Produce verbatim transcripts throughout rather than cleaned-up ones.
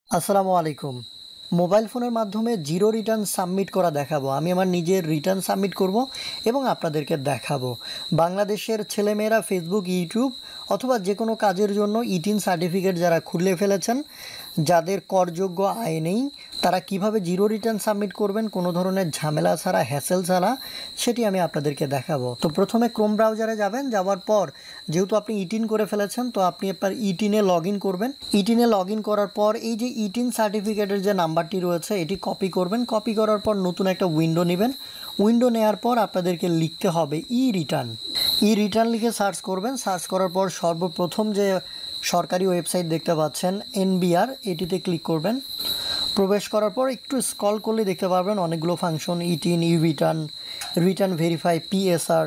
আসসালামু আলাইকুম। মোবাইল ফোনের মাধ্যমে জিরো রিটার্ন সাবমিট করা দেখাবো। আমি আমার নিজের রিটার্ন সাবমিট করব এবং আপনাদেরকে দেখাবো। বাংলাদেশের ছেলেমেয়েরা ফেসবুক, ইউটিউব অথবা যে কোনো কাজের জন্য ইটিন সার্টিফিকেট যারা খুলে ফেলেছেন, যাদের করযোগ্য আয় নেই, তারা কিভাবে জিরো রিটার্ন সাবমিট করবেন কোনো ধরনের ঝামেলা ছাড়া, হ্যাসেল ছাড়া, সেটি আমি আপনাদেরকে দেখাবো। তো প্রথমে ক্রোম ব্রাউজারে যাবেন। যাওয়ার পর যেহেতু আপনি ইটিন করে ফেলেছেন, তো আপনি আপনার ইটিনে লগ ইন করবেন। ইটিনে লগ ইন করার পর এই যে ইটিন সার্টিফিকেটের যে নাম্বারটি রয়েছে এটি কপি করবেন। কপি করার পর নতুন একটা উইন্ডো নেবেন। উইন্ডো নেওয়ার পর আপনাদেরকে লিখতে হবে ই রিটার্ন। ই রিটার্ন লিখে সার্চ করবেন। সার্চ করার পর সর্বপ্রথম যে সরকারি ওয়েবসাইট দেখতে পাচ্ছেন এনবিআর, এটিতে ক্লিক করবেন। প্রবেশ করার পর একটু স্ক্রল করলে দেখতে পারবেন অনেকগুলো function, ETIN, E return, return verify, PSR,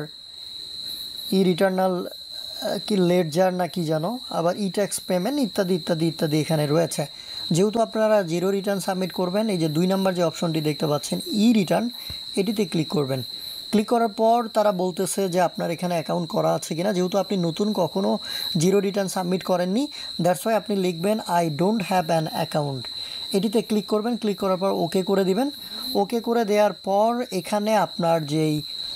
E রিটার্নাল কি লেডজার না কি জানো, আবার ই ট্যাক্স পেমেন্ট ইত্যাদি ইত্যাদি ইত্যাদি এখানে রয়েছে। যেহেতু আপনারা জিরো রিটার্ন সাবমিট করবেন, এই যে দুই নাম্বার যে অপশনটি দেখতে পাচ্ছেন ই রিটার্ন, এটিতে ক্লিক করবেন। ক্লিক করার পর তারা বলতেছে যে আপনার এখানে অ্যাকাউন্ট করা আছে কিনা। যেহেতু আপনি নতুন, কখনও জিরো রিটার্ন সাবমিট করেননি, দ্যাটস ওয়াই আপনি লিখবেন I don't have an account. এটিতে ক্লিক করবেন। ক্লিক করার পর ওকে করে দিবেন। ওকে করে দেওয়ার পর এখানে আপনার যেই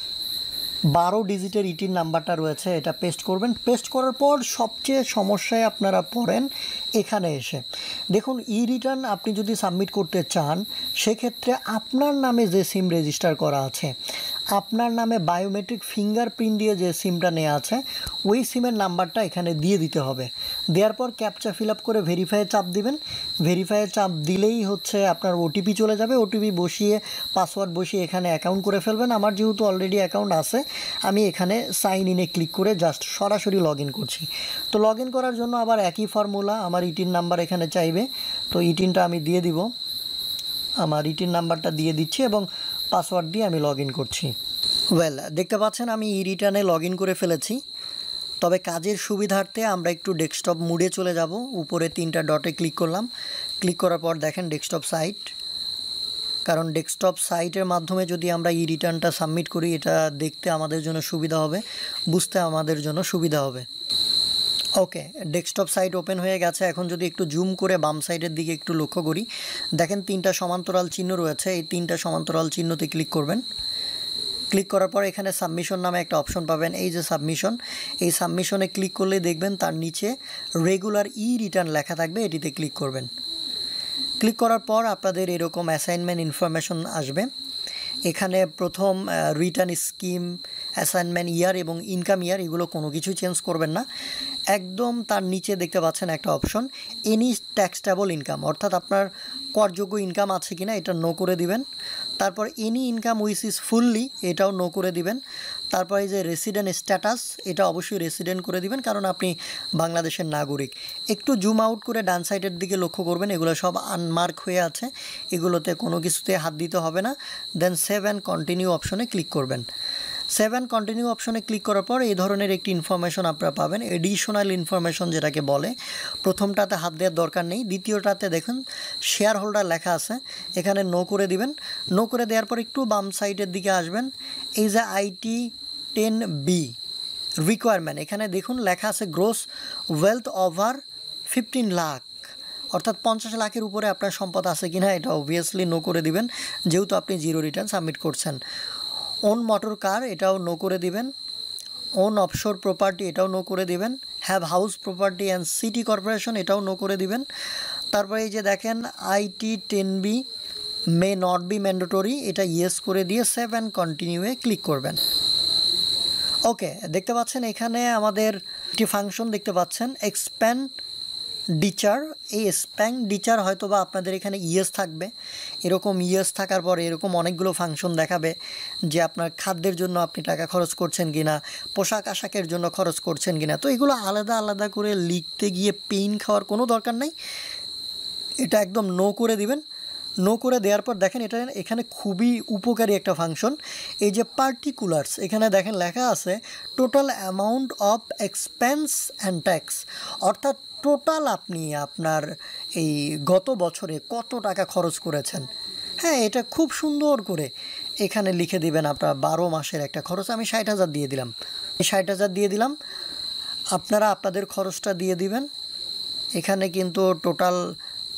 বারো ডিজিটের ইটির নাম্বারটা রয়েছে এটা পেস্ট করবেন। পেস্ট করার পর সবচেয়ে সমস্যায় আপনারা পড়েন এখানে এসে। দেখুন, ই রিটার্ন আপনি যদি সাবমিট করতে চান, সেক্ষেত্রে আপনার নামে যে সিম রেজিস্টার করা আছে, আপনার নামে বায়োমেট্রিক ফিঙ্গারপ্রিন্ট দিয়ে যে সিমটা নেওয়া আছে, ওই সিমের নাম্বারটা এখানে দিয়ে দিতে হবে। দেওয়ার পর ক্যাপচা ফিল আপ করে ভেরিফাইয়ে চাপ দিবেন। ভেরিফাইয়ে চাপ দিলেই হচ্ছে আপনার ওটিপি চলে যাবে। ওটিপি বসিয়ে, পাসওয়ার্ড বসিয়ে এখানে অ্যাকাউন্ট করে ফেলবেন। আমার যেহেতু অলরেডি অ্যাকাউন্ট আছে, আমি এখানে সাইন ইনে ক্লিক করে জাস্ট সরাসরি লগ ইন করছি। তো লগ ইন করার জন্য আবার একই ফর্মুলা, আমার ইটিন নাম্বার এখানে চাইবে। তো ইটিনটা আমি দিয়ে দিব, আমার ইটিন নাম্বারটা দিয়ে দিচ্ছি এবং পাসওয়ার্ড দিয়ে আমি লগ ইন করছি। ওয়েল, দেখতে পাচ্ছেন আমি ই রিটার্নে লগ ইন করে ফেলেছি। তবে কাজের সুবিধার্থে আমরা একটু ডেস্কটপ মুডে চলে যাব। উপরে তিনটা ডটে ক্লিক করলাম। ক্লিক করার পর দেখেন ডেস্কটপ সাইট, কারণ ডেস্কটপ সাইটের মাধ্যমে যদি আমরা ই রিটার্নটা সাবমিট করি, এটা দেখতে আমাদের জন্য সুবিধা হবে, বুঝতে আমাদের জন্য সুবিধা হবে। ওকে, ডেস্কটপ সাইট ওপেন হয়ে গেছে। এখন যদি একটু জুম করে বাম সাইডের দিকে একটু লক্ষ্য করি, দেখেন তিনটা সমান্তরাল চিহ্ন রয়েছে। এই তিনটা সমান্তরাল চিহ্নতে ক্লিক করবেন। ক্লিক করার পর এখানে সাবমিশন নামে একটা অপশন পাবেন। এই যে সাবমিশন, এই সাবমিশনে ক্লিক করলে দেখবেন তার নিচে রেগুলার ই রিটার্ন লেখা থাকবে, এটিতে ক্লিক করবেন। ক্লিক করার পর আপনাদের এরকম অ্যাসাইনমেন্ট ইনফরমেশন আসবে। এখানে প্রথম রিটার্ন স্কিম, অ্যাসাইনমেন্ট ইয়ার এবং ইনকাম ইয়ার, এগুলো কোনো কিছু চেঞ্জ করবেন না। একদম তার নিচে দেখতে পাচ্ছেন একটা অপশন এনি ট্যাক্সটেবল ইনকাম, অর্থাৎ আপনার করযোগ্য ইনকাম আছে কিনা এটা নো করে দিবেন। তারপর any income which is fully, এটাও নো করে দিবেন। তারপর এই যে রেসিডেন্ট স্ট্যাটাস, এটা অবশ্যই রেসিডেন্ট করে দিবেন, কারণ আপনি বাংলাদেশের নাগরিক। একটু জুম আউট করে ডান সাইডের দিকে লক্ষ্য করবেন, এগুলো সব আনমার্ক হয়ে আছে, এগুলোতে কোনো কিছুতে হাত দিতে হবে না। দেন সেভ অ্যান্ড কন্টিনিউ অপশনে ক্লিক করবেন। সেভ অ্যান্ড কন্টিনিউ অপশনে ক্লিক করার পর এই ধরনের একটি ইনফরমেশন আপনারা পাবেন, এডিশনাল ইনফরমেশন যেটাকে বলে। প্রথমটাতে হাত দেওয়ার দরকার নেই। দ্বিতীয়টাতে দেখুন শেয়ার হোল্ডার লেখা আছে, এখানে নো করে দিবেন। নো করে দেওয়ার পর একটু বাম সাইডের দিকে আসবেন। এই যে আইটি টেন বি রিকোয়ারমেন্ট, এখানে দেখুন লেখা আছে gross wealth over fifteen lakh, অর্থাৎ পঞ্চাশ লাখের উপরে আপনার সম্পদ আছে কিনা এটা অবভিয়াসলি নো করে দিবেন, যেহেতু আপনি জিরো রিটার্ন সাবমিট করছেন। ওন মোটর কার, এটাও নো করে দিবেন। ওন অফশোর প্রপার্টি, এটাও নো করে দিবেন। Have house property and city corporation, এটাও নো করে দিবেন। তারপরে এই যে দেখেন IT ten B may not be mandatory, এটা ইয়েস করে দিয়ে সেভ অ্যান্ড কন্টিনিউয়ে ক্লিক করবেন। ওকে, দেখতে পাচ্ছেন এখানে আমাদের একটি ফাংশন দেখতে পাচ্ছেন এক্সপ্যান্ড ডিচার। এই স্প্যাং ডিচার হয়তো বা আপনাদের এখানে ইয়েস থাকবে। এরকম ইয়েস থাকার পরে এরকম অনেকগুলো ফাংশন দেখাবে যে আপনার খাদ্যের জন্য আপনি টাকা খরচ করছেন কিনা, পোশাক আশাকের জন্য খরচ করছেন কিনা। তো এগুলো আলাদা আলাদা করে লিখতে গিয়ে পেইন খাওয়ার কোনো দরকার নাই, এটা একদম নো করে দিবেন। নো করে দেওয়ার পর দেখেন এটা এখানে খুবই উপকারী একটা ফাংশন, এই যে পার্টিকুলার্স, এখানে দেখেন লেখা আছে total amount of expense and tax, অর্থাৎ টোটাল আপনি আপনার এই গত বছরে কত টাকা খরচ করেছেন। হ্যাঁ, এটা খুব সুন্দর করে এখানে লিখে দিবেন আপনার বারো মাসের একটা খরচ। আমি ষাট হাজার দিয়ে দিলাম, ষাট হাজার দিয়ে দিলাম। আপনারা আপনাদের খরচটা দিয়ে দিবেন। এখানে কিন্তু টোটাল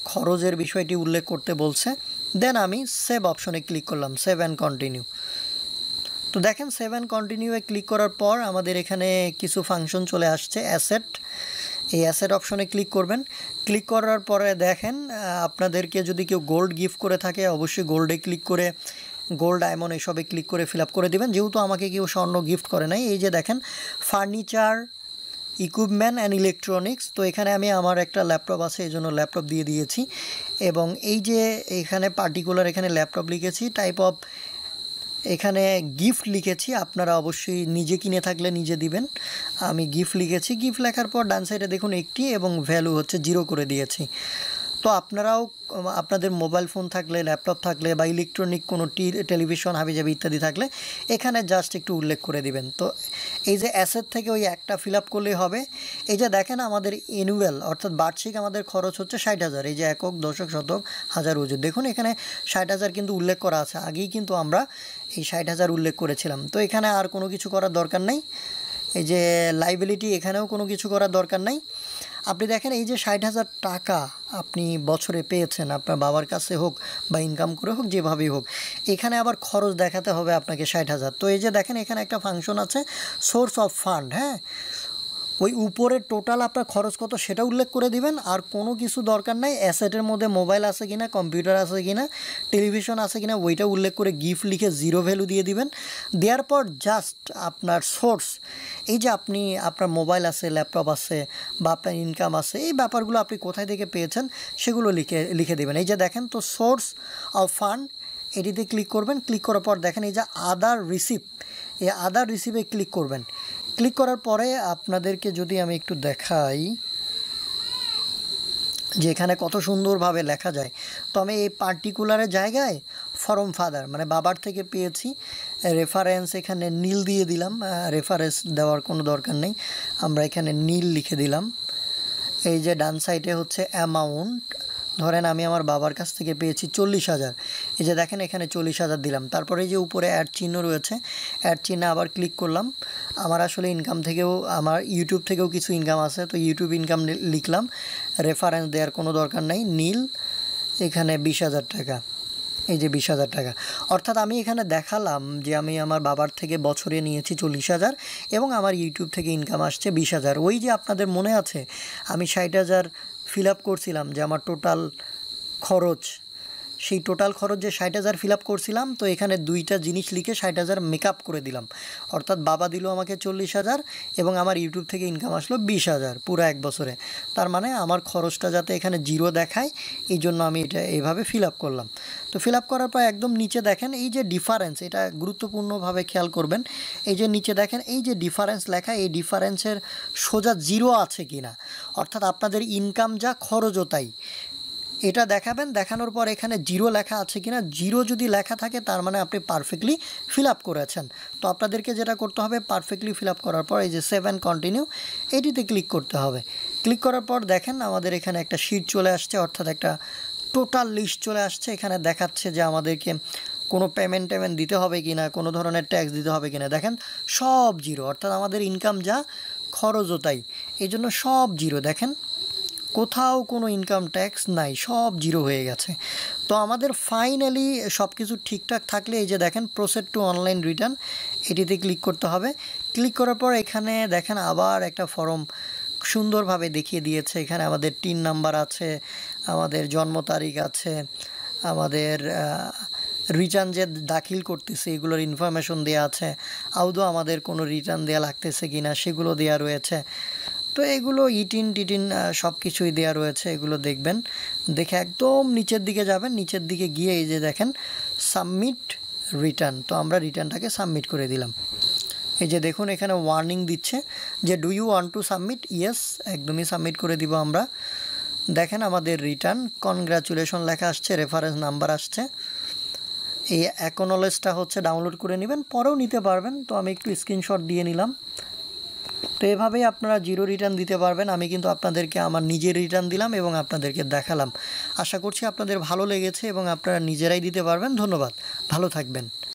খরচের বিষয়টি উল্লেখ করতে বলছে। দেন আমি সেভ অপশনে ক্লিক করলাম, সেভ অ্যান্ড কন্টিনিউ। তো দেখেন সেভ অ্যান্ড কন্টিনিউয়ে ক্লিক করার পর আমাদের এখানে কিছু ফাংশন চলে আসছে। অ্যাসেট, এই অ্যাসেট অপশনে ক্লিক করবেন। ক্লিক করার পরে দেখেন আপনাদেরকে যদি কেউ গোল্ড গিফট করে থাকে অবশ্যই গোল্ডে ক্লিক করে গোল্ড ডায়মন্ড এসবে ক্লিক করে ফিল আপ করে দেবেন, যেহেতু আমাকে কেউ স্বর্ণ গিফট করে নাই। এই যে দেখেন ফার্নিচার, ইকুইপমেন্ট অ্যান্ড ইলেকট্রনিক্স, তো এখানে আমি আমার একটা ল্যাপটপ আছে এই জন্য ল্যাপটপ দিয়ে দিয়েছি। এবং এই যে এখানে পার্টিকুলার এখানে ল্যাপটপ লিখেছি, টাইপ অফ এখানে গিফট লিখেছি, আপনারা অবশ্যই নিজে কিনে থাকলে নিজে দিবেন। আমি গিফট লিখেছি, গিফট লেখার পর ডান সাইডে দেখুন একটি এবং ভ্যালু হচ্ছে জিরো করে দিয়েছি। তো আপনারাও আপনাদের মোবাইল ফোন থাকলে, ল্যাপটপ থাকলে বা ইলেকট্রনিক কোনো টি টেলিভিশন হাবিজাবি ইত্যাদি থাকলে এখানে জাস্ট একটু উল্লেখ করে দিবেন। তো এই যে অ্যাসেট থেকে ওই একটা ফিল আপ করলেই হবে। এই যে দেখেন আমাদের অ্যানুয়াল অর্থাৎ বার্ষিক আমাদের খরচ হচ্ছে ষাট হাজার। এই যে একক, দশক, শতক, হাজার, অযুত, দেখুন এখানে ষাট হাজার কিন্তু উল্লেখ করা আছে। আগেই কিন্তু আমরা এই ষাট হাজার উল্লেখ করেছিলাম। তো এখানে আর কোনো কিছু করার দরকার নেই। এই যে লাইবিলিটি, এখানেও কোনো কিছু করার দরকার নেই। আপনি দেখেন এই যে ষাট হাজার টাকা আপনি বছরে পেয়েছেন, আপনার বাবার কাছে হোক বা ইনকাম করে হোক, যেভাবেই হোক, এখানে আবার খরচ দেখাতে হবে আপনাকে ষাট হাজার। তো এই যে দেখেন এখানে একটা ফাংশন আছে সোর্স অফ ফান্ড, হ্যাঁ, ওই উপরে টোটাল আপনার খরচ কত সেটা উল্লেখ করে দিবেন। আর কোনো কিছু দরকার নাই, অ্যাসেটের মধ্যে মোবাইল আছে কিনা, কম্পিউটার আছে কিনা, টেলিভিশন আছে কিনা ওইটা উল্লেখ করে গিফট লিখে জিরো ভ্যালু দিয়ে দিবেন। দেওয়ার পর জাস্ট আপনার সোর্স, এই যে আপনি আপনার মোবাইল আছে, ল্যাপটপ আছে বা আপনার ইনকাম আছে, এই ব্যাপারগুলো আপনি কোথায় থেকে পেয়েছেন সেগুলো লিখে লিখে দেবেন। এই যে দেখেন, তো সোর্স অফ ফান্ড এটিতে ক্লিক করবেন। ক্লিক করার পর দেখেন এই যে আদার রিসিভ, এই আদার রিসিভে ক্লিক করবেন। ক্লিক করার পরে আপনাদেরকে যদি আমি একটু দেখাই যে এখানে কত সুন্দরভাবে লেখা যায়। তো আমি এই পার্টিকুলারের জায়গায় ফরম ফাদার মানে বাবার থেকে পেয়েছি, রেফারেন্স এখানে নীল দিয়ে দিলাম, রেফারেন্স দেওয়ার কোনো দরকার নেই, আমরা এখানে নীল লিখে দিলাম। এই যে ডান সাইডে হচ্ছে অ্যামাউন্ট, ধরেন আমি আমার বাবার কাছ থেকে পেয়েছি চল্লিশ হাজার, এই যে দেখেন এখানে চল্লিশ হাজার দিলাম। তারপরে এই যে উপরে অ্যাড চিহ্ন রয়েছে, অ্যাড চিহ্নে আবার ক্লিক করলাম। আমার আসলে ইনকাম থেকেও, আমার ইউটিউব থেকেও কিছু ইনকাম আছে, তো ইউটিউব ইনকাম লিখলাম, রেফারেন্স দেওয়ার কোনো দরকার নাই, নীল, এখানে বিশ হাজার টাকা, এই যে বিশ হাজার টাকা। অর্থাৎ আমি এখানে দেখালাম যে আমি আমার বাবার থেকে বছরে নিয়েছি চল্লিশ হাজার এবং আমার ইউটিউব থেকে ইনকাম আসছে বিশ হাজার। ওই যে আপনাদের মনে আছে আমি ষাট হাজার ফিল আপ করছিলাম যে আমার টোটাল খরচ, সেই টোটাল খরচ যে ষাট হাজার ফিল আপ করছিলাম, তো এখানে দুইটা জিনিস লিখে ষাট হাজার মেকআপ করে দিলাম। অর্থাৎ বাবা দিল আমাকে চল্লিশ হাজার এবং আমার ইউটিউব থেকে ইনকাম আসলো বিশ হাজার পুরো এক বছরে। তার মানে আমার খরচটা যাতে এখানে জিরো দেখায় এই জন্য আমি এটা এইভাবে ফিল আপ করলাম। তো ফিল আপ করার পর একদম নিচে দেখেন এই যে ডিফারেন্স, এটা গুরুত্বপূর্ণভাবে খেয়াল করবেন। এই যে নিচে দেখেন এই যে ডিফারেন্স লেখা, এই ডিফারেন্সের সোজা জিরো আছে কি না, অর্থাৎ আপনাদের ইনকাম যা খরচও তাই, এটা দেখাবেন। দেখানোর পর এখানে জিরো লেখা আছে কিনা, জিরো যদি লেখা থাকে তার মানে আপনি পারফেক্টলি ফিল আপ করেছেন। তো আপনাদেরকে যেটা করতে হবে, পারফেক্টলি ফিল আপ করার পর এই যে সেভ অ্যান্ড কন্টিনিউ এটিতে ক্লিক করতে হবে। ক্লিক করার পর দেখেন আমাদের এখানে একটা শিট চলে আসছে, অর্থাৎ একটা টোটাল লিস্ট চলে আসছে। এখানে দেখাচ্ছে যে আমাদেরকে কোনো পেমেন্ট টেমেন্ট দিতে হবে কি না, কোনো ধরনের ট্যাক্স দিতে হবে কি না, দেখেন সব জিরো, অর্থাৎ আমাদের ইনকাম যা খরচও তাই, এই জন্য সব জিরো, দেখেন কোথাও কোনো ইনকাম ট্যাক্স নাই, সব জিরো হয়ে গেছে। তো আমাদের ফাইনালি সব কিছু ঠিকঠাক থাকলে এই যে দেখেন প্রসেড টু অনলাইন রিটার্ন এটিতে ক্লিক করতে হবে। ক্লিক করার পর এখানে দেখেন আবার একটা ফর্ম সুন্দরভাবে দেখিয়ে দিয়েছে। এখানে আমাদের টিন নাম্বার আছে, আমাদের জন্ম তারিখ আছে, আমাদের রিটার্ন যে দাখিল করতেছে এগুলোর ইনফরমেশন দেওয়া আছে, আদৌ আমাদের কোনো রিটার্ন দেওয়া লাগতেছে কি না সেগুলো দেওয়া রয়েছে। তো এগুলো ইটিন টিটিন সব কিছুই দেওয়া রয়েছে, এগুলো দেখবেন। দেখে একদম নিচের দিকে যাবেন, নিচের দিকে গিয়ে এই যে দেখেন সাবমিট রিটার্ন, তো আমরা রিটার্নটাকে সাবমিট করে দিলাম। এই যে দেখুন এখানে ওয়ার্নিং দিচ্ছে যে do you want to submit, yes, একদমই সাবমিট করে দিব আমরা। দেখেন আমাদের রিটার্ন কনগ্রাচুলেশন লেখা আসছে, রেফারেন্স নাম্বার আসছে। এই অ্যাকনোলেজটা হচ্ছে ডাউনলোড করে নেবেন, পরেও নিতে পারবেন, তো আমি একটু স্ক্রিনশট দিয়ে নিলাম। তো এভাবেই আপনারা জিরো রিটার্ন দিতে পারবেন। আমি কিন্তু আপনাদেরকে আমার নিজের রিটার্ন দিলাম এবং আপনাদেরকে দেখালাম। আশা করছি আপনাদের ভালো লেগেছে এবং আপনারা নিজেরাই দিতে পারবেন। ধন্যবাদ, ভালো থাকবেন।